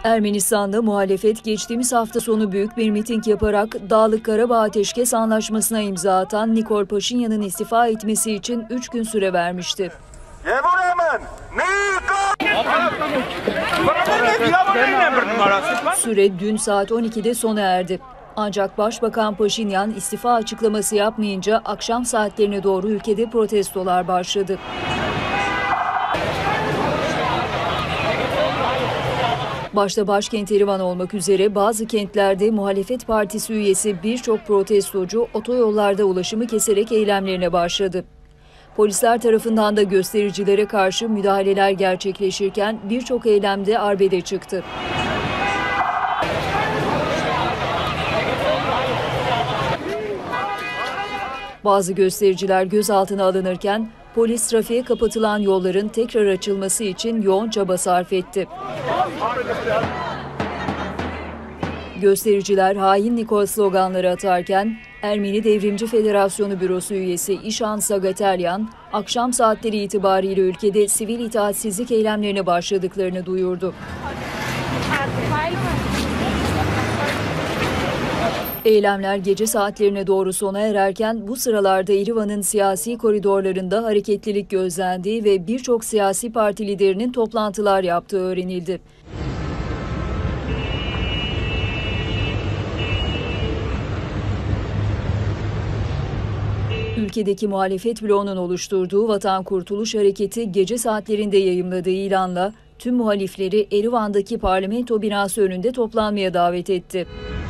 Ermenistan'da muhalefet geçtiğimiz hafta sonu büyük bir miting yaparak Dağlık Karabağ Ateşkes Anlaşması'na imza atan Nikol Paşinyan'ın istifa etmesi için 3 gün süre vermişti. Süre dün saat 12'de sona erdi. Ancak Başbakan Paşinyan istifa açıklaması yapmayınca akşam saatlerine doğru ülkede protestolar başladı. Başta başkent Erivan olmak üzere bazı kentlerde muhalefet partisi üyesi birçok protestocu otoyollarda ulaşımı keserek eylemlerine başladı. Polisler tarafından da göstericilere karşı müdahaleler gerçekleşirken birçok eylemde arbede çıktı. Bazı göstericiler gözaltına alınırken polis trafiğe kapatılan yolların tekrar açılması için yoğun çaba sarf etti. Göstericiler hain Nikol sloganları atarken Ermeni Devrimci Federasyonu Bürosu üyesi İşan Sagateryan, akşam saatleri itibariyle ülkede sivil itaatsizlik eylemlerine başladıklarını duyurdu. Eylemler gece saatlerine doğru sona ererken bu sıralarda Erivan'ın siyasi koridorlarında hareketlilik gözlendiği ve birçok siyasi parti liderinin toplantılar yaptığı öğrenildi. Ülkedeki muhalefet bloğunun oluşturduğu Vatan Kurtuluş Hareketi gece saatlerinde yayımladığı ilanla tüm muhalifleri Erivan'daki parlamento binası önünde toplanmaya davet etti.